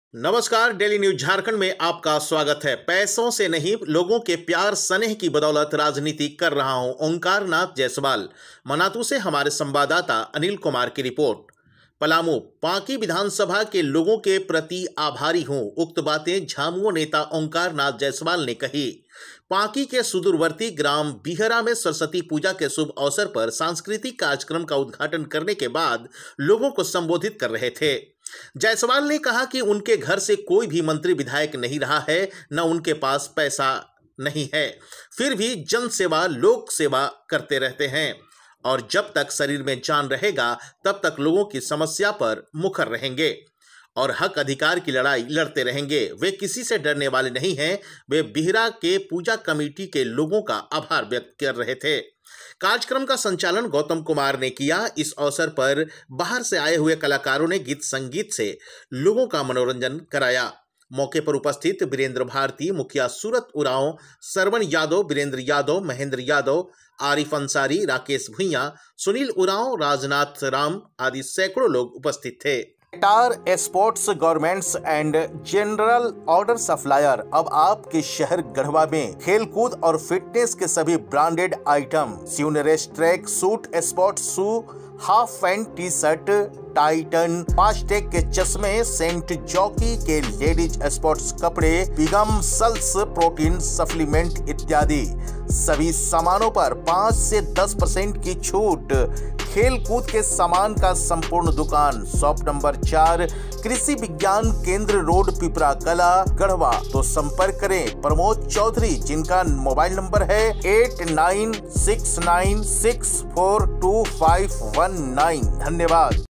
नमस्कार, daily news Jharkhand में आपका स्वागत है। पैसों से नहीं, लोगों के प्यार स्नेह की बदौलत राजनीति कर रहा हूं, ओंकार नाथ जायसवाल। मनातू से हमारे संवाददाता अनिल कुमार की रिपोर्ट। पलामू, पांकी विधानसभा के लोगों के प्रति आभारी हूं, उक्त बातें झामुमो नेता ओंकार नाथ जायसवाल ने कही। पांकी के सुदूरवर्ती ग्राम बिहरा में सरस्वती पूजा के शुभ अवसर पर सांस्कृतिक कार्यक्रम का उद्घाटन करने के बाद लोगों को संबोधित कर रहे थे। जायसवाल ने कहा कि उनके घर से कोई भी मंत्री विधायक नहीं रहा है, न उनके पास पैसा नहीं है, फिर भी जन सेवा लोक सेवा करते रहते हैं और जब तक शरीर में जान रहेगा तब तक लोगों की समस्या पर मुखर रहेंगे और हक अधिकार की लड़ाई लड़ते रहेंगे। वे किसी से डरने वाले नहीं हैं। वे बिहरा के पूजा कमेटी के लोगों का आभार व्यक्त कर रहे थे। कार्यक्रम का संचालन गौतम कुमार ने किया। इस अवसर पर बाहर से आए हुए कलाकारों ने गीत संगीत से लोगों का मनोरंजन कराया। मौके पर उपस्थित वीरेंद्र भारती, मुखिया सूरत उरांव, सरवण यादव, वीरेंद्र यादव, महेंद्र यादव, आरिफ अंसारी, राकेश भुइया, सुनील उरांव, राजनाथ राम आदि सैकड़ों लोग उपस्थित थे। टार sports governments and general order supplier अब आपके शहर गढ़वा में खेलकूद और फिटनेस के सभी ब्रांडेड आइटम, स्यूनरेस track suit, sports shoe, half pant, T shirt, Titan, fastrack के चश्मे, सेंट जॉकी के लेडीज स्पोर्ट्स कपड़े, बिगम सल्स, प्रोटीन सप्लीमेंट इत्यादि सभी सामानों पर 5 से 10% की छूट। खेल कूद के सामान का संपूर्ण दुकान, शॉप नंबर 4, कृषि विज्ञान केंद्र रोड, पिपरा कला, गढ़वा। तो संपर्क करें प्रमोद चौधरी, जिनका मोबाइल नंबर है 8969642519। धन्यवाद।